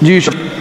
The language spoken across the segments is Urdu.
جی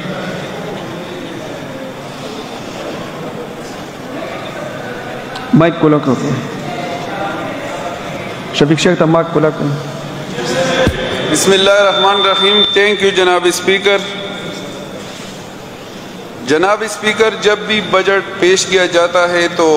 مائک کھولا کرو، شفیق شیخ تماک کھولا کرو۔ بسم اللہ الرحمن الرحیم۔ تھینک یو جناب اسپیکر۔ جناب اسپیکر، جب بھی بجٹ پیش کیا جاتا ہے تو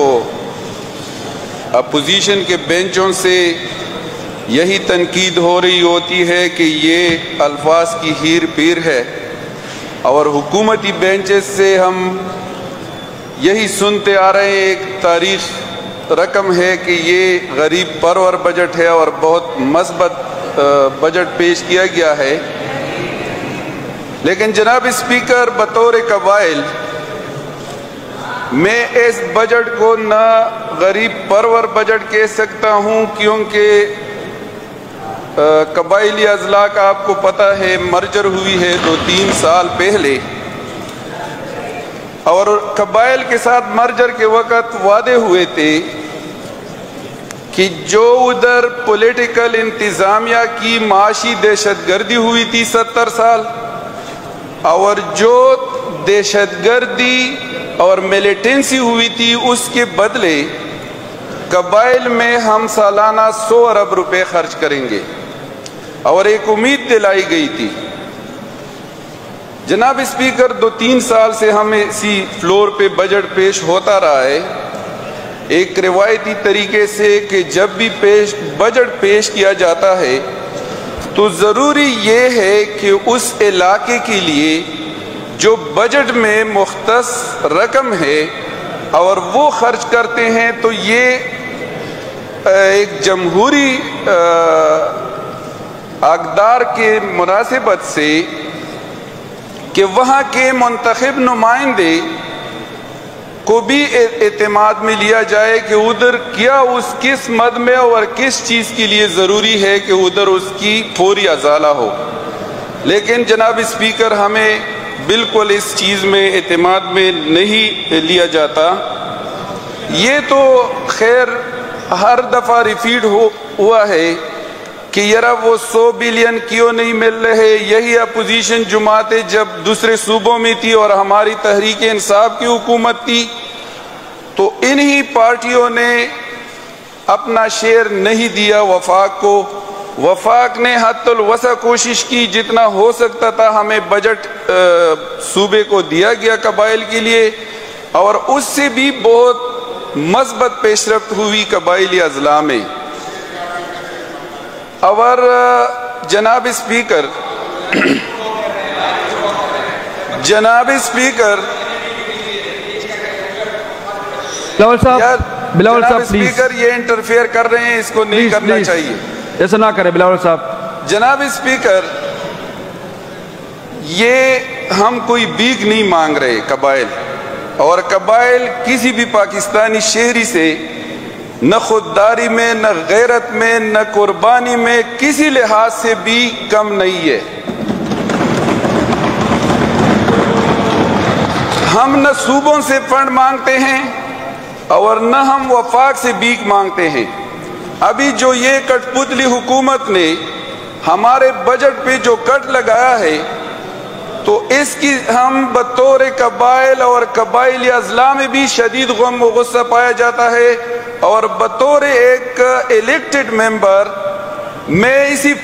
اپوزیشن کے بینچوں سے یہی تنقید ہو رہی ہوتی ہے کہ یہ الفاظ کی ہیر پیر ہے، اور حکومتی بینچز سے ہم یہی سنتے آ رہے ہیں، ایک تاریخ رقم ہے کہ یہ غریب پرور بجٹ ہے اور بہت مثبت بجٹ پیش کیا گیا ہے۔ لیکن جناب اسپیکر، بطور قبائل میں اس بجٹ کو نہ غریب پرور بجٹ کہہ سکتا ہوں، کیونکہ قبائلی اضلاع کا آپ کو پتہ ہے مرجر ہوئی ہے 2-3 سال پہلے، اور قبائل کے ساتھ مرجر کے وقت وعدے ہوئے تھے کہ جو ادھر پولیٹیکل انتظامیہ کی معاشی دہشت گردی ہوئی تھی 70 سال، اور جو دہشت گردی اور ملیٹنسی ہوئی تھی، اس کے بدلے قبائل میں ہم سالانہ 100 ارب روپے خرچ کریں گے، اور ایک امید دلائی گئی تھی۔ جناب اسپیکر، 2-3 سال سے ہمیں اسی فلور پہ بجٹ پیش ہوتا رہا ہے، ایک روایتی طریقے سے کہ جب بھی بجٹ پیش کیا جاتا ہے تو ضروری یہ ہے کہ اس علاقے کے لیے جو بجٹ میں مختص رقم ہے اور وہ خرچ کرتے ہیں، تو یہ ایک جمہوری اقدار کے مناسبت سے کہ وہاں کے منتخب نمائندے کو بھی اعتماد میں لیا جائے کہ ادھر کیا اس کس مد میں اور کس چیز کے لیے ضروری ہے کہ ادھر اس کی فوری ازالہ ہو۔ لیکن جناب اسپیکر، ہمیں بالکل اس چیز میں اعتماد میں نہیں لیا جاتا۔ یہ تو خیر ہر دفعہ ریپیٹ ہوا ہے کہ یرا وہ 100 بلین کیوں نہیں مل رہے۔ یہی اپوزیشن جماعتیں جب دوسرے صوبوں میں تھی اور ہماری تحریک انصاف کی حکومت تھی تو انہی پارٹیوں نے اپنا شیئر نہیں دیا وفاق کو۔ وفاق نے حد الوسع کوشش کی، جتنا ہو سکتا تھا ہمیں بجٹ صوبے کو دیا گیا قبائل کے لیے، اور اس سے بھی بہت مثبت پیش رفت ہوئی قبائلی اضلاع میں۔ اور جناب اسپیکر بلاول صاحب اسپیکر یہ انٹرفیئر کر رہے ہیں، اس کو نہیں کرنا چاہیے، ایسا نہ کرے بلاول صاحب۔ جناب اسپیکر، یہ ہم کوئی بھیک نہیں مانگ رہے قبائل، اور قبائل کسی بھی پاکستانی شہری سے نہ خودداری میں، نہ غیرت میں، نہ قربانی میں کسی لحاظ سے بھی کم نہیں ہے۔ ہم نہ صوبوں سے فنڈ مانگتے ہیں اور نہ ہم وفاق سے بھیک مانگتے ہیں۔ ابھی جو یہ کٹ پتلی حکومت نے ہمارے بجٹ پہ جو کٹ لگایا ہے، تو اس کی ہم بطور قبائل اور قبائلی اضلاع میں بھی شدید غم و غصہ پایا جاتا ہے، اور بطور ایک الیکٹڈ ممبر میں اسی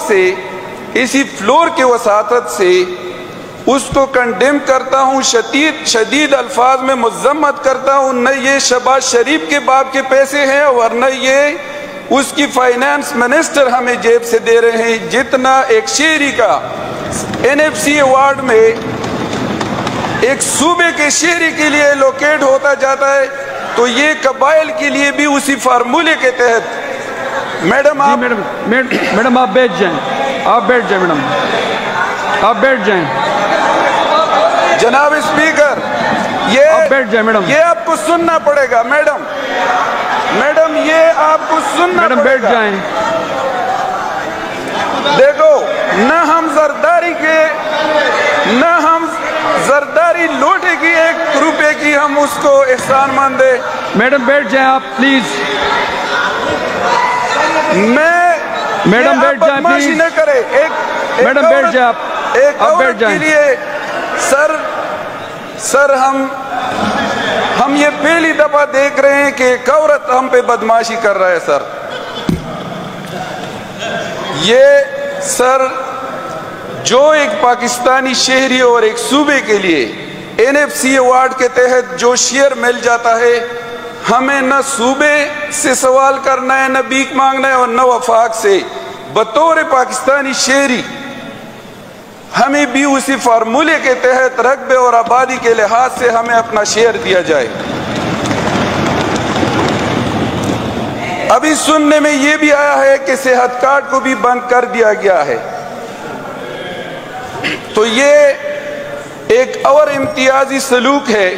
فلور کے وساطت سے اس کو کنڈیم کرتا ہوں، شدید الفاظ میں مذمت کرتا ہوں۔ نہ یہ شہباز شریف کے باپ کے پیسے ہیں، ورنہ یہ اس کی فائنانس منسٹر ہمیں جیب سے دے رہے ہیں۔ جتنا ایک شہری کا NFC ایوارڈ میں ایک صوبے کے شہری کے لیے لوکیٹ ہوتا جاتا ہے، تو یہ قبائل کے لیے بھی اسی فارمولے کے تحت۔ میڈم آپ بیٹھ جائیں، میڈم آپ بیٹھ جائیں۔ جناب اسپیکر، یہ آپ کو سننا پڑے گا میڈم، یہ آپ کو سننا پڑے گا۔ بیٹھ جائیں۔ دیکھو، نہ ہم زرداری لوٹے کی 1 روپے کی ہم اس کو احسان مند ہے۔ میڈم بیٹھ جائیں آپ پلیز۔ میڈم بیٹھ جائیں پلیز۔ نہ کرے، میڈم بیٹھ جائیں آپ۔ ایک آپ عورت بیٹھ کے جائیں. لیے سر ہم یہ پہلی دفعہ دیکھ رہے ہیں کہ ایک عورت ہم پہ بدماشی کر رہا ہے سر. یہ سر جو ایک پاکستانی شہری اور ایک صوبے کے لیے NFC ایوارڈ کے تحت جو شیئر مل جاتا ہے، ہمیں نہ صوبے سے سوال کرنا ہے، نہ بھیک مانگنا ہے، اور نہ وفاق سے. بطور پاکستانی شہری ہمیں بھی اسی فارمولے کے تحت رقبے اور آبادی کے لحاظ سے ہمیں اپنا شیئر دیا جائے. ابھی سننے میں یہ بھی آیا ہے کہ صحت کارڈ کو بھی بند کر دیا گیا ہے. تو یہ ایک اور امتیازی سلوک ہے.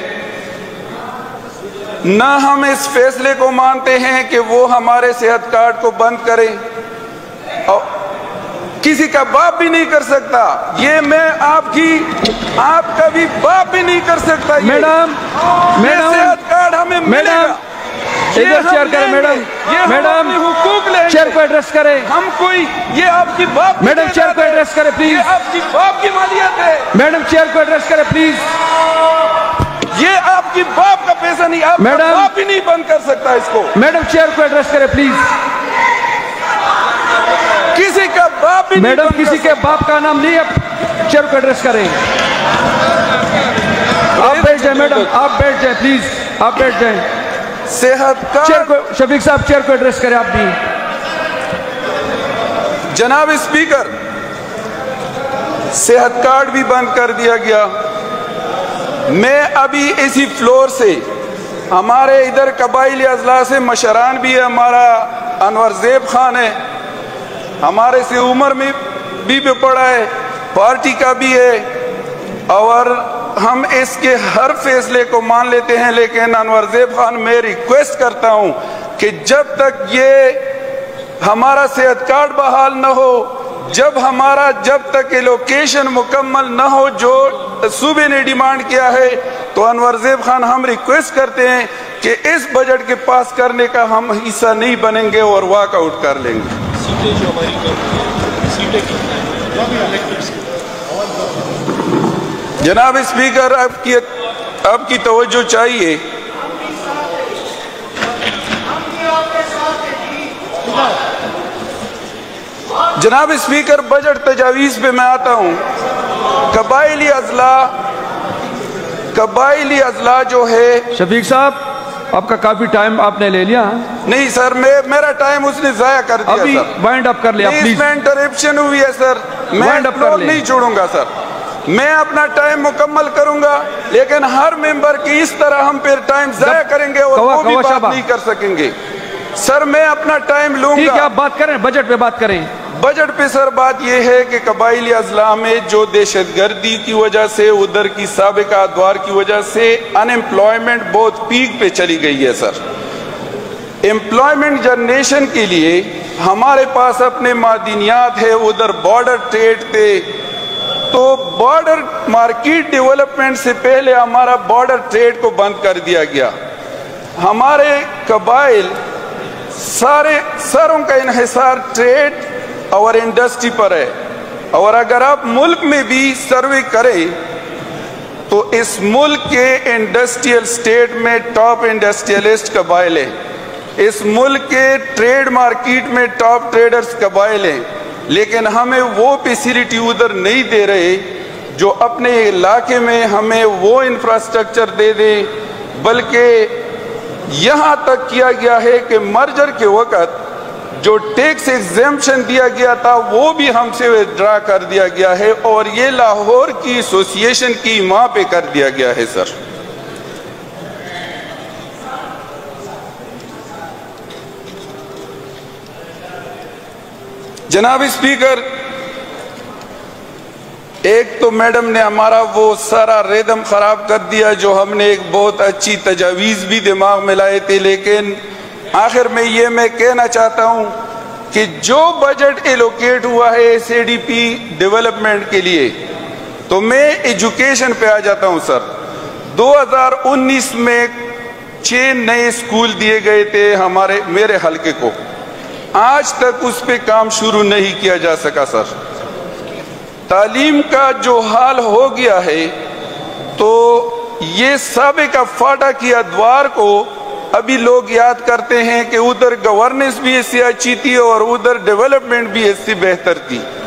نہ ہم اس فیصلے کو مانتے ہیں کہ وہ ہمارے صحت کارڈ کو بند کرے، اور کسی کا باپ بھی نہیں کر سکتا. یہ میں آپ کا بھی باپ بھی نہیں کر سکتا. میڈم صحت کارڈ ہمیں ملے گا. ادھر چیئر کریں میڈم حقوق لیں گے. چیئر کو ایڈریس کریں. ہم کوئی یہ آپ کی باپ میڈم چیئر کو ایڈریس کریں پلیز. یہ آپ کی باپ کی مالیت ہے. میڈم چیئر کو ایڈریس کریں پلیز. یہ آپ کی باپ کا پیسہ نہیں. آپ کا باپ ہی نہیں بند کر سکتا اس کو. میڈم چیئر کو ایڈریس کریں پلیز. کسی کا باپ ہی نہیں. میڈم کسی کے باپ کا نام نہیں ہے. چیئر کو ایڈریس کریں. آپ بیٹھ جائیں میڈم، آپ بیٹھ جائیں پلیز. آپ بیٹھ جائیں. صحت چیئر کو کارڈ شفیق صاحب چیئر کو ایڈریس کریں. آپ بھی جناب اسپیکر، صحت کارڈ بھی بند کر دیا گیا. میں ابھی اسی فلور سے ہمارے ادھر قبائلی اضلاع سے مشران بھی ہے. ہمارا انور زیب خان ہے، ہمارے سے عمر میں بھی پڑا ہے، پارٹی کا بھی ہے، اور ہم اس کے ہر فیصلے کو مان لیتے ہیں. لیکن انور زیب خان، میں ریکویسٹ کرتا ہوں کہ جب تک یہ ہمارا صحت کارڈ بحال نہ ہو، جب تک ایلوکیشن مکمل نہ ہو جو صوبے نے ڈیمانڈ کیا ہے، تو انور زیب خان ہم ریکویسٹ کرتے ہیں کہ اس بجٹ کے پاس کرنے کا ہم حصہ نہیں بنیں گے اور واک آؤٹ کر لیں گے. جناب اسپیکر، آپ کی توجہ چاہیے. جناب اسپیکر، بجٹ تجاویز پہ میں آتا ہوں. قبائلی اضلاع جو ہے. شفیق صاحب، آپ کا کافی ٹائم آپ نے لے لیا. نہیں سر، میرا ٹائم اس نے ضائع کر دیا. ابھی وائنڈ اپ کر لیا پلیز. میں انٹرپشن ہوئی ہے سر. میں نہیں چھوڑوں گا سر. میں اپنا ٹائم مکمل کروں گا، لیکن ہر ممبر کی اس طرح ہم پھر ٹائم ضائع کریں گے اور وہ بھی بات نہیں کر سکیں گے. سر میں اپنا ٹائم لوں گا. ٹھیک ہے، آپ بات کریں، بجٹ پہ بات کریں. بجٹ پہ سر بات یہ ہے کہ قبائلی اضلاع میں جو دہشت گردی کی وجہ سے، ادھر کی سابقہ ادوار کی وجہ سے ان ایمپلائمنٹ بہت پیک پہ چلی گئی ہے سر. امپلائمنٹ جنریشن کے لیے ہمارے پاس اپنے معدنیات ہے، ادھر بارڈر ٹریڈ تھے، تو بارڈر مارکیٹ ڈیولپمنٹ سے پہلے ہمارا بارڈر ٹریڈ کو بند کر دیا گیا. ہمارے قبائل ساروں کا انحصار ٹریڈ اور انڈسٹری پر ہے. اور اگر آپ ملک میں بھی سروے کریں تو اس ملک کے انڈسٹریل سٹیٹ میں ٹاپ انڈسٹریلسٹ قبائل ہیں. اس ملک کے ٹریڈ مارکیٹ میں ٹاپ ٹریڈرز قبائل ہیں. لیکن ہمیں وہ فیسیلٹی ادھر نہیں دے رہے جو اپنے علاقے میں ہمیں وہ انفراسٹرکچر دے دیں، بلکہ یہاں تک کیا گیا ہے کہ مرجر کے وقت جو ٹیکس ایگزیمپشن دیا گیا تھا وہ بھی ہم سے وِدڈرا کر دیا گیا ہے، اور یہ لاہور کی ایسوسی ایشن کی ماں پہ کر دیا گیا ہے سر. جناب اسپیکر، ایک تو میڈم نے ہمارا وہ سارا ریدم خراب کر دیا جو ہم نے ایک بہت اچھی تجاویز بھی دماغ میں لائے تھے. لیکن آخر میں یہ میں کہنا چاہتا ہوں کہ جو بجٹ ایلوکیٹ ہوا ہے SADP ڈیولپمنٹ کے لیے، تو میں ایجوکیشن پہ آ جاتا ہوں سر. 2019 میں 6 نئے اسکول دیے گئے تھے میرے حلقے کو. آج تک اس پہ کام شروع نہیں کیا جا سکا سر. تعلیم کا جو حال ہو گیا ہے تو یہ سابقہ فاٹا کی ادوار کو ابھی لوگ یاد کرتے ہیں کہ ادھر گورننس بھی اس سے اچھی تھی اور ادھر ڈیولپمنٹ بھی اس سے بہتر تھی.